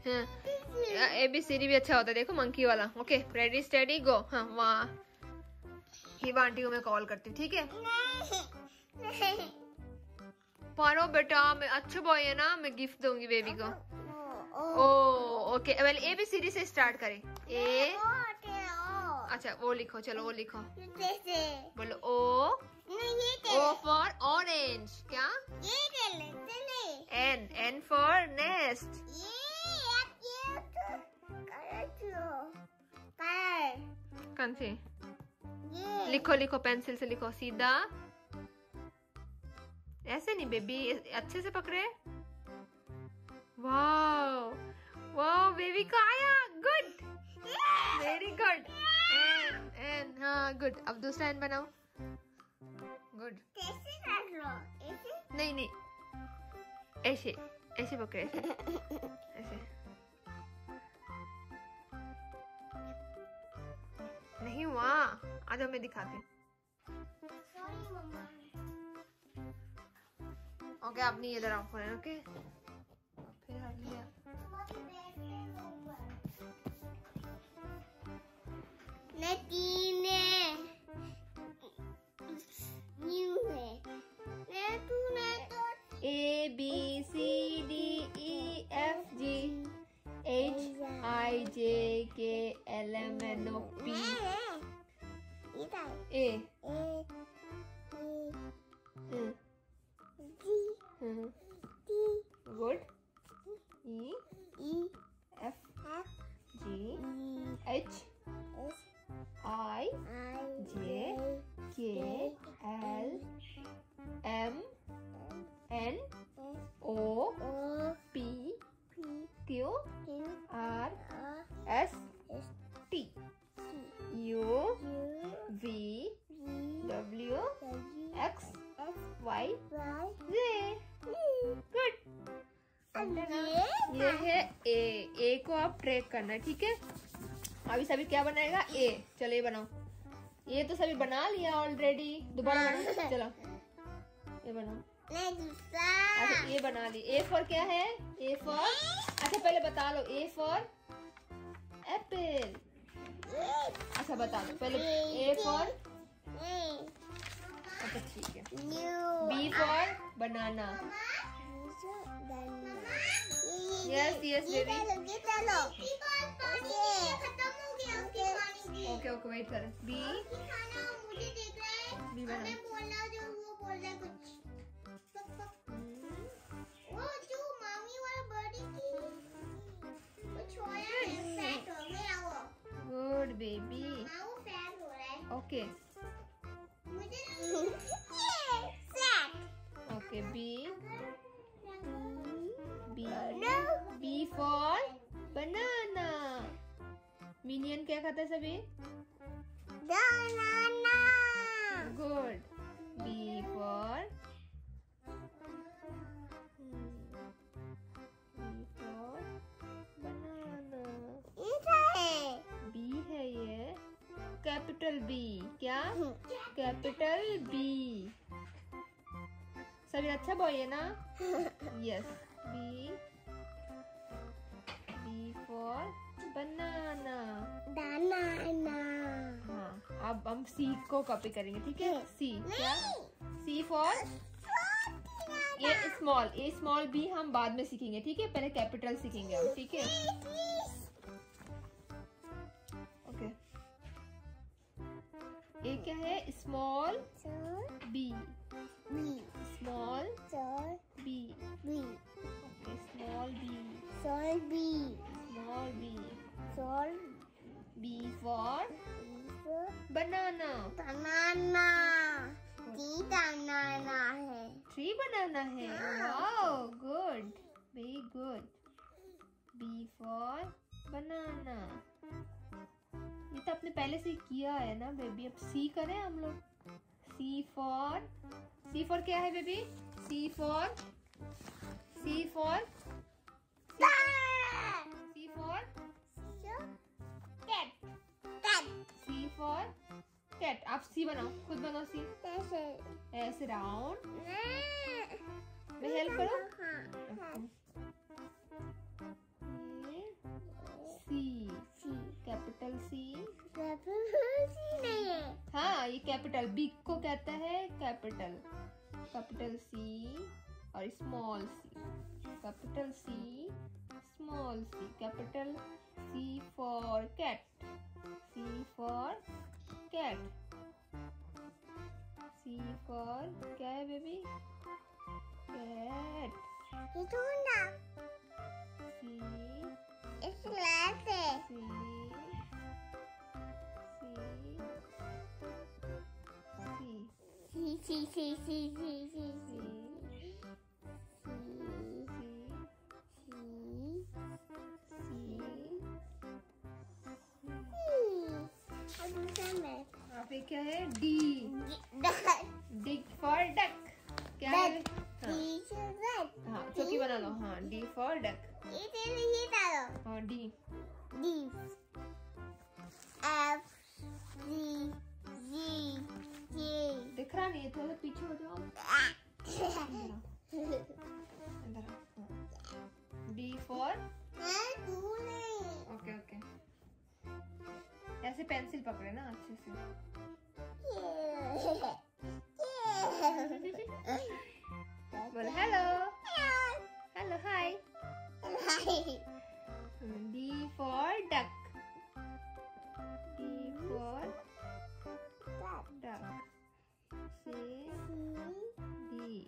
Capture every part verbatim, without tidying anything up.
ए B C D भी अच्छा होता है, देखो मंकी वाला। Okay ready steady go. हाँ वहाँ हिवा आंटी को मैं कॉल करती हूँ, ठीक है? पारो बेटा, मैं अच्छा बॉय है ना, मैं गिफ्ट दूंगी बेबी को। Oh okay, well A B C D से स्टार्ट करें। ए अच्छा वो लिखो, चलो वो लिखो, बोलो ओ। ओ फॉर ऑरेंज, क्या? N N for nest. कौन सी? लिखो लिखो, पेंसिल से लिखो सीधा, ऐसे नहीं बेबी, अच्छे से पकड़े। वाओ वाओ, बेबी का आया, good very good. N N, हाँ गुड। अब दूसरा एन बनाओ, गुड। नहीं नहीं, ऐसे ऐसे पकड़े, ऐसे ऐसे नहीं हुआ। आज मैं दिखाती हूँ। ओके आप नहीं इधर आओ, ओके फिर आप लिया। A B C D E F G H I J K L M N O P A Good. E F G H I J K L M N O P Q R S T U V W X Y Z। Good. ये है ए। ए को आप track करना है, ठीक है? अभी सभी क्या बनाएगा? ए। चलो ये बनाओ। ये तो सभी बना लिया ऑलरेडी, दोबारा बनाओ। चलो ये बनाओ। अच्छा ये बना ली। ए फॉर क्या है? ए फॉर, अच्छा पहले बता लो। A for Apple. अच्छा बता दो पहले। ए फॉर, अच्छा ठीक है। B for banana. Yes yes baby. Okay okay wait कर। बी बी बना। Good baby. Okay okay B B B for banana. Minion क्या खाता है सभी? Banana. Good. B for B for banana. B है ये, कैपिटल बी। क्या? Capital B. सभी अच्छा बॉय है ना? Yes. B B for banana. Banana. हाँ अब हम सी को कॉपी करेंगे, ठीक है? सी क्या? सी फॉर ये स्मॉल। ए स्मॉल बी हम बाद में सीखेंगे, ठीक है? पहले कैपिटल सीखेंगे हम, ठीक है? ओके। ए क्या है? Small B. Small B. Okay small B. Small B. Small B. Small B for banana. Banana. Three banana है। थ्री बनाना है। Wow good, very good. B for banana. ये तो आपने पहले से किया है ना बेबी, अब सी करें हम लोग। सी फॉर, सी फॉर क्या है baby? C for C for C for cat. C for cat. आप सी बनाओ, खुद बनाओ सी। ऐसे ऐसे राउंड। मैं हेल्प करो। ये कैपिटल, बिग को कहता है कैपिटल, कैपिटल सी और small C, capital C small C, capital C for cat, C for cat, C for क्या है baby? Cat. C It's laughing. C C See, see, see, see, see, see, C see, C see. अब दूसरा यहाँ पे क्या है? D, Duck. D for duck, क्या है? Duck. हाँ It's a duck. हाँ चौकी बना लो। हाँ डी फॉर डक। इसे नहीं डालो. हाँ D, D. F. G. G. J. दिख रहा नहीं है, थोड़ा पीछे हो जाओ। इधर आओ। डी फॉर, मैं तू नहीं. ओके ओके, ऐसे पेंसिल पकड़े ना अच्छे से। बोलो hello, hello hi. D for duck, D for duck, से डी,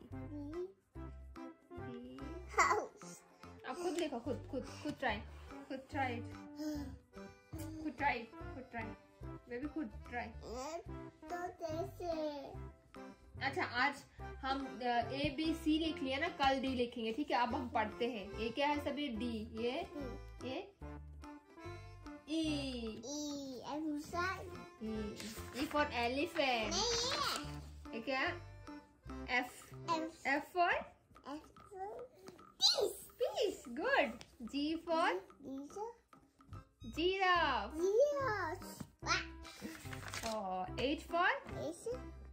डी। अब खुद लिखो, खुद खुद खुद ट्राई, खुद ट्राई, खुद ट्राई, खुद ट्राई, बेबी खुद ट्राई। तो कैसे? अच्छा आज हम ए बी सी लिख लिया ना, कल डी लिखेंगे, ठीक है? अब हम पढ़ते हैं। ये क्या है सभी? डी, ये ये ई, E. अब दूसरा ई फॉर एलिफेंट, नहीं ये क्या? F, F. F for F. Peace. Peace, good. G for These giraffe, Zeros. और H for H.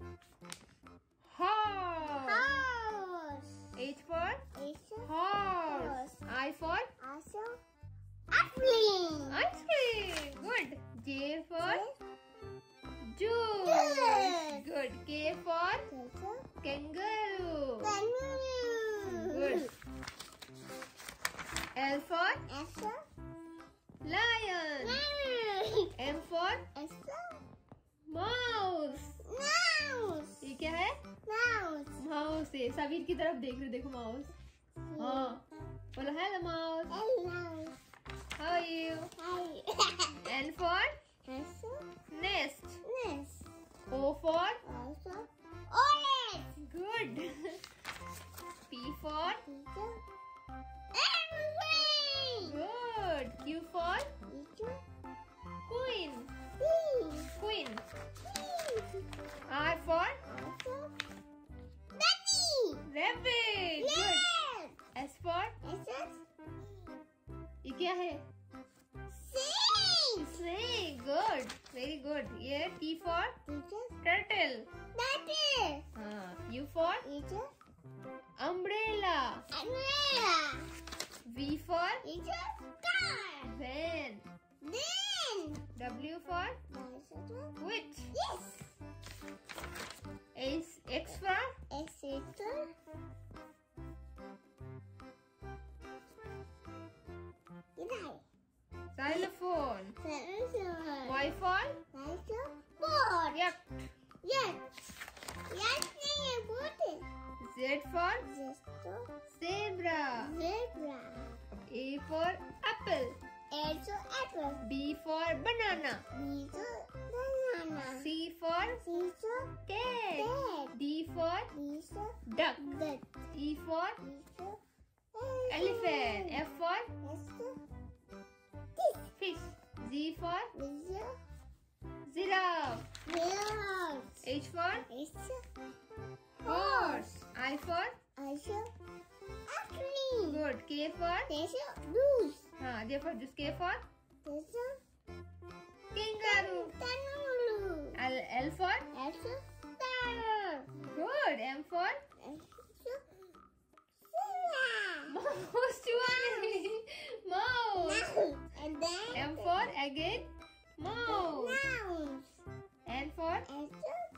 Horse, Horse. H for H. Horse, I for Also. Airplane. Ice cream, good. J for juice, Juice. Good. K for Also. Kangaroo, Kangaroo. Good. L for Also. Lion, Lion. M for Also. Mouse, Mouse. ये क्या है? Mouse. Mouse है। सबीर की तरफ देख रहे, देखो mouse. हाँ बोलो hello mouse, Hello. How are you? Hi. N for Also. Nest, Nest. O for Also. Orange. Good. P for Teacher. Airplane. Good. Q for Teacher. Queen, Bee. Queen. Bee. R for Also. Bunny. Rabbit, good. Lamb. S for, S. ये क्या है? Sing. Snake, good, very good. ये T for Teacher. Turtle, Daddy. हाँ। U for Teacher. Umbrella, Umbrella. V for Teacher. Car. Van, Then. W for Also. Witch, Yes. X for Etc. Goodbye. xylophone, Xylophone. Y for Xylophone. yak, Yes. Yes, you put it. Z for Just zebra, zebra. A for apple, Also apple. B for banana, B for banana. C for C for cat, cat. D for D for duck, duck. E for E for elephant, F for S for fish. fish, G for This is giraffe, horse. H for It's horse, I for also airplane. good, K for There's a goose. हाँ, J for juice, K for There's a kangaroo, kangaroo. L, L for There's a star. good, M for There's a zebra. mouse, चूहा mouse, Mouse. And then M for again mouse, mouse. N for There's a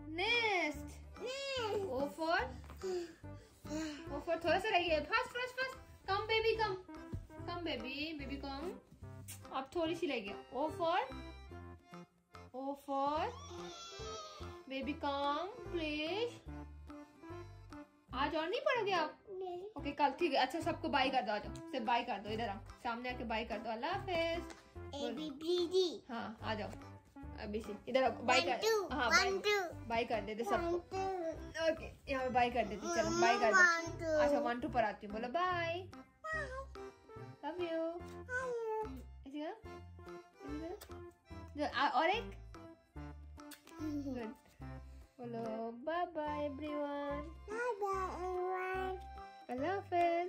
Nest. Nest. O for O for थोड़ा सा रह गया. Fast, fast, fast. Come baby, come. Come baby, baby come. अब थोड़ी सी रह गया. O for O for baby come please. आज और नहीं पढ़ोगे आप? नहीं. ओके कल ठीक है. अच्छा सबको बाय कर दो. आ जाओ सिर्फ बाय कर दो. इधर आओ सामने आके बाय कर दो. अल्लाह हाफिज. A B C D. हाँ आ जाओ अभी से इधर बाय कर. हाँ बाय कर देते सबको. ओके यहाँ पे बाय कर देते. चलो बाय कर दो. अच्छा वन टू पर आती हूँ. बोलो बाय. Love you. ऐसे करो. ऐसे करो. और एक गुड. बोलो bye bye everyone. Bye bye everyone. अल्लाह हाफिज.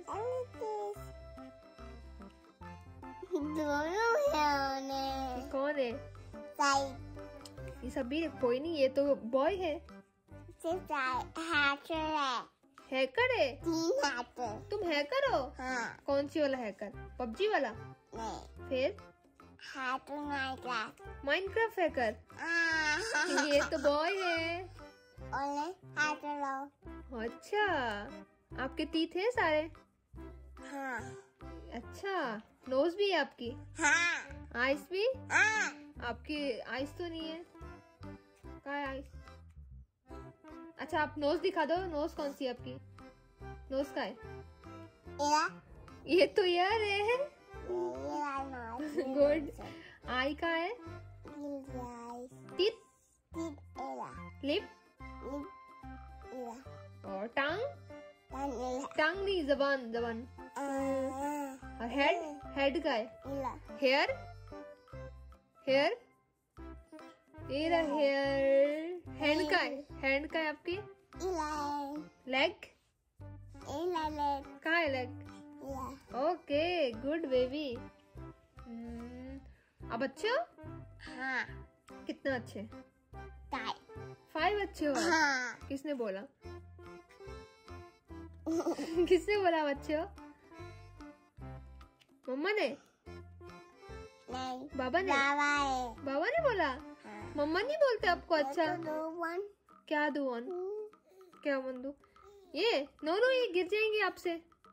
दोनों हैं. कौन है साइड ये सभी? कोई नहीं ये तो बॉय है. से साइड हैकर है. हैकर है? तीन हैकर. तुम हैकर हो? हाँ. कौन सी वाला हैकर? पबजी वाला? नहीं. फिर हैकर माइनक्राफ्ट. Minecraft hacker. हाँ. ये तो बॉय है. और हैकर लो. अच्छा आपके तीत है सारे? हाँ. अच्छा नोज भी है आपकी? हाँ. आइस भी? हाँ. आपकी आइस तो नहीं है. कहाँ है आइस? अच्छा आप नोज दिखा दो. नोज कौन सी है आपकी? नोज का है? इला. ये तो यार है. इला नॉट. गुड. आई का है? टीथ. टीथ इला. लिप. लिप इला. और टंग. टंग इला. टंग नहीं जबान. जबान. और हेड. हेड का है? इला. हेयर. हेयर. ये रहा हेयर. हैंड का है? हैंड का है आपकी? इला. लेग. इला लेग. कहाँ है लेग? इला. Okay good baby. अब अच्छे हो? हाँ. कितना अच्छे? टाइप. फाइव अच्छे हो? हाँ. किसने बोला? किसने बोला आप अच्छे हो? मम्मा ने? नहीं. बाबा ने? बाबा है. बाबा ने बोला? हाँ. मम्मा नहीं बोलते आपको अच्छा? तो दो वन. क्या दो वन? क्या वन दो? ये नो नो ये गिर जाएंगे आपसे.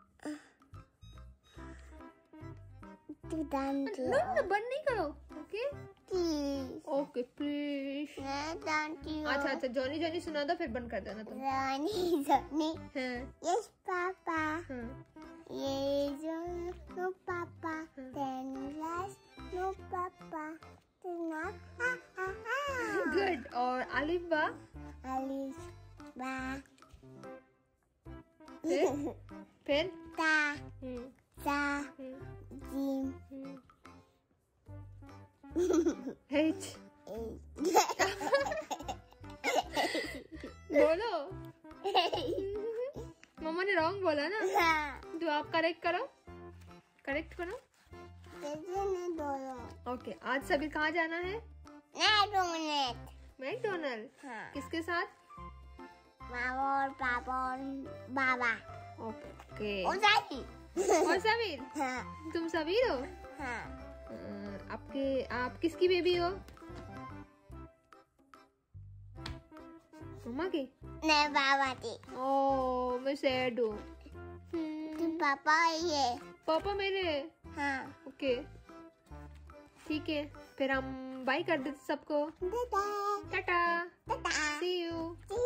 तू डांस. नो नो बंद नहीं करो. Okay please. Okay please. मैं डांसती हूँ. अच्छा अच्छा जॉनी जॉनी सुना दो फिर बंद कर देना तुम. रानी रानी. हाँ यस पापा. हाँ. ये जो नो पापा. टेन ग्लास नो पापा. तना हा हा हा. गुड. और अलिफ बा? अलिफ बा. फिर फिर ता. हम्म ता. हम्म जिम. हम्म. H. बोलो. मम्मा ने रॉन्ग बोला ना. तो आप करेक्ट करो. करेक्ट करो. ओके आज सभी कहाँ जाना है? मैकडोनल्ड. हाँ. किसके साथ? मामा और पापा और बाबा. ओके. और दादी. और सबीर? हाँ. तुम सबीर हो? हाँ. अ, आपके आप किसकी बेबी हो? मम्मा की? नहीं बाबा की. ओह मैं सैड हूँ. तू पापा ये. पापा मेरे? हाँ. ओके ठीक है फिर हम बाय कर देते सबको. Tata. Tata. Tata. See you. See